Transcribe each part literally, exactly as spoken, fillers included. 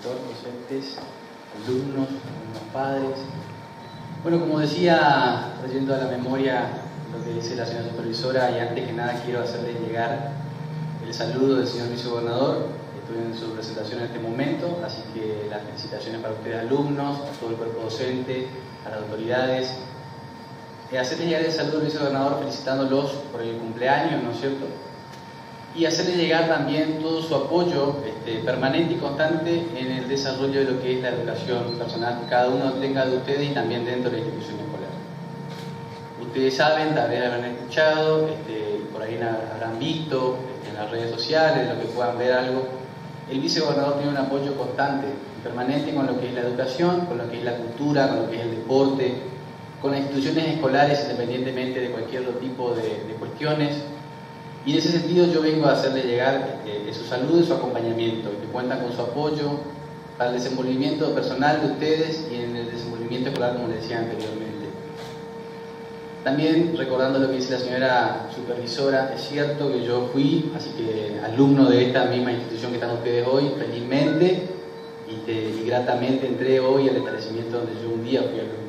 rector, docentes, alumnos, alumnos padres. Bueno, como decía, trayendo a la memoria lo que dice la señora supervisora, y antes que nada quiero hacerle llegar el saludo del señor vicegobernador. Estoy en su presentación en este momento, así que las felicitaciones para ustedes alumnos, a todo el cuerpo docente, a las autoridades. Eh, hacerles llegar el saludo del vicegobernador felicitándolos por el cumpleaños, ¿no es cierto? Y hacerle llegar también todo su apoyo este, permanente y constante en el desarrollo de lo que es la educación personal que cada uno tenga de ustedes y también dentro de la institución escolar. Ustedes saben, tal vez habrán escuchado, este, por ahí habrán visto este, en las redes sociales, lo que puedan ver algo. El vicegobernador tiene un apoyo constante y permanente con lo que es la educación, con lo que es la cultura, con lo que es el deporte, con las instituciones escolares independientemente de cualquier otro tipo de, de cuestiones. Y en ese sentido yo vengo a hacerle llegar eh, su saludo y su acompañamiento, que cuentan con su apoyo para el desenvolvimiento personal de ustedes y en el desenvolvimiento escolar, como les decía anteriormente. También recordando lo que dice la señora supervisora, es cierto que yo fui, así que alumno de esta misma institución que están ustedes hoy, felizmente y, te, y gratamente entré hoy al establecimiento donde yo un día fui alumno.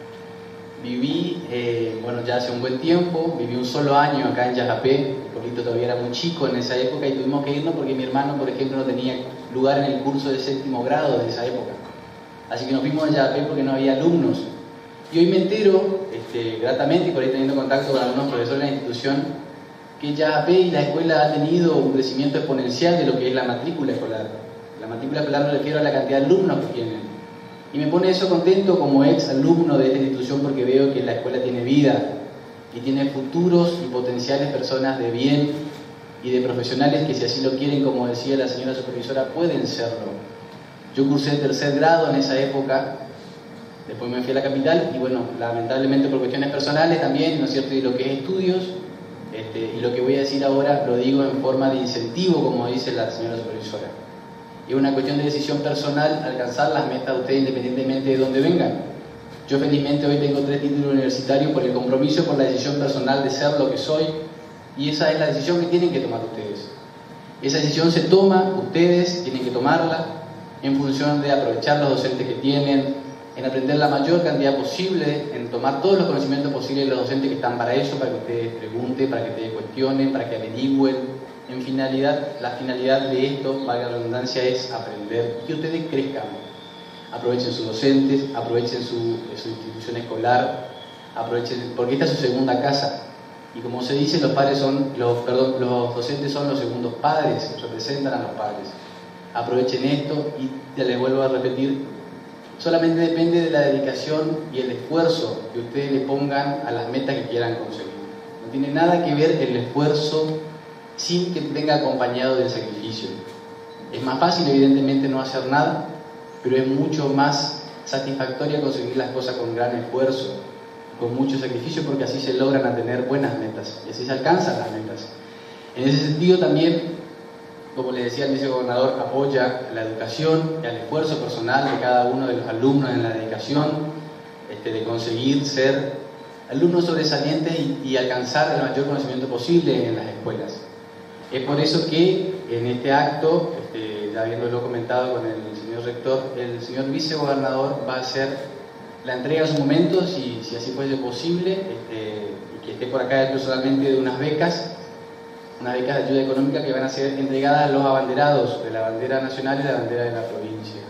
Viví, eh, bueno, ya hace un buen tiempo, viví un solo año acá en Yajapé, el pueblito todavía era muy chico en esa época y tuvimos que irnos porque mi hermano, por ejemplo, no tenía lugar en el curso de séptimo grado de esa época. Así que nos fuimos a Yajapé porque no había alumnos. Y hoy me entero, este, gratamente, y por ahí teniendo contacto con algunos profesores de la institución, que Yajapé y la escuela han tenido un crecimiento exponencial de lo que es la matrícula escolar. La matrícula escolar me refiero a la cantidad de alumnos que tienen. Y me pone eso contento como ex alumno de esta institución porque veo que la escuela tiene vida y tiene futuros y potenciales personas de bien y de profesionales que si así lo quieren, como decía la señora supervisora, pueden serlo. Yo cursé el tercer grado en esa época, después me fui a la capital y bueno, lamentablemente por cuestiones personales también, ¿no es cierto? Y lo que es estudios, este, y lo que voy a decir ahora lo digo en forma de incentivo, como dice la señora supervisora. Es una cuestión de decisión personal alcanzar las metas de ustedes independientemente de dónde vengan. Yo felizmente hoy tengo tres títulos universitarios por el compromiso, por la decisión personal de ser lo que soy, y esa es la decisión que tienen que tomar ustedes. Esa decisión se toma, ustedes tienen que tomarla en función de aprovechar los docentes que tienen, en aprender la mayor cantidad posible, en tomar todos los conocimientos posibles de los docentes que están para eso, para que ustedes pregunten, para que ustedes cuestionen, para que averigüen. En finalidad, la finalidad de esto, valga la redundancia, es aprender, que ustedes crezcan. Aprovechen sus docentes, aprovechen su, su institución escolar, aprovechen, porque esta es su segunda casa. Y como se dice, los padres son, los, perdón, los docentes son los segundos padres, representan a los padres. Aprovechen esto y te les vuelvo a repetir, solamente depende de la dedicación y el esfuerzo que ustedes le pongan a las metas que quieran conseguir. No tiene nada que ver el esfuerzo sin que venga acompañado del sacrificio. Es más fácil, evidentemente, no hacer nada, pero es mucho más satisfactorio conseguir las cosas con gran esfuerzo, con mucho sacrificio, porque así se logran a tener buenas metas y así se alcanzan las metas. En ese sentido también, como le decía el vicegobernador, apoya a la educación y al esfuerzo personal de cada uno de los alumnos en la dedicación este, de conseguir ser alumnos sobresalientes y, y alcanzar el mayor conocimiento posible en las escuelas. Es por eso que en este acto, este, ya habiéndolo comentado con el señor rector, el señor vicegobernador va a hacer la entrega en su momento, si, si así fuese posible, este, y que esté por acá personalmente, de unas becas, unas becas de ayuda económica que van a ser entregadas a los abanderados de la bandera nacional y la bandera de la provincia.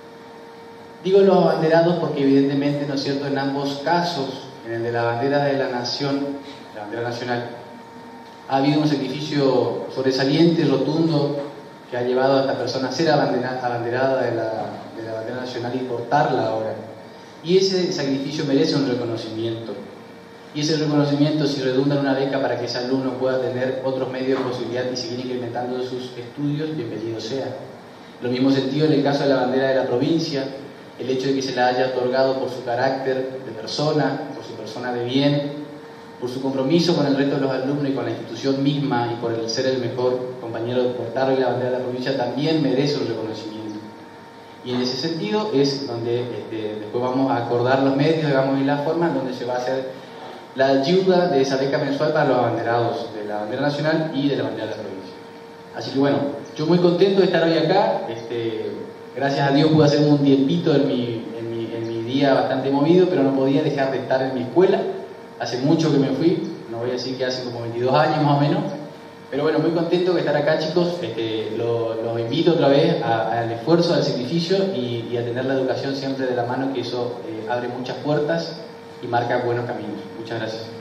Digo los abanderados porque evidentemente, ¿no es cierto?, en ambos casos, en el de la bandera de la nación, la bandera nacional, ha habido un sacrificio sobresaliente, rotundo, que ha llevado a esta persona a ser abanderada, abanderada de, la, de la bandera nacional y portarla ahora. Y ese sacrificio merece un reconocimiento. Y ese reconocimiento, si redunda en una beca para que ese alumno pueda tener otros medios de posibilidad y seguir incrementando sus estudios, bienvenido sea. Lo mismo sentido en el caso de la bandera de la provincia, el hecho de que se la haya otorgado por su carácter de persona, por su persona de bien, por su compromiso con el resto de los alumnos y con la institución misma y por el ser el mejor compañero de portar la bandera de la provincia, también merece un reconocimiento. Y en ese sentido es donde este, después vamos a acordar los medios, digamos, y la forma en donde se va a hacer la ayuda de esa beca mensual para los abanderados de la bandera nacional y de la bandera de la provincia. Así que bueno, yo muy contento de estar hoy acá, este, gracias a Dios pude hacer un tiempito en mi, en mi, en mi día bastante movido, pero no podía dejar de estar en mi escuela. Hace mucho que me fui, no voy a decir que hace como veintidós años más o menos, pero bueno, muy contento de estar acá, chicos. Este, los lo invito otra vez a, al esfuerzo, al sacrificio y, y a tener la educación siempre de la mano, que eso eh, abre muchas puertas y marca buenos caminos. Muchas gracias.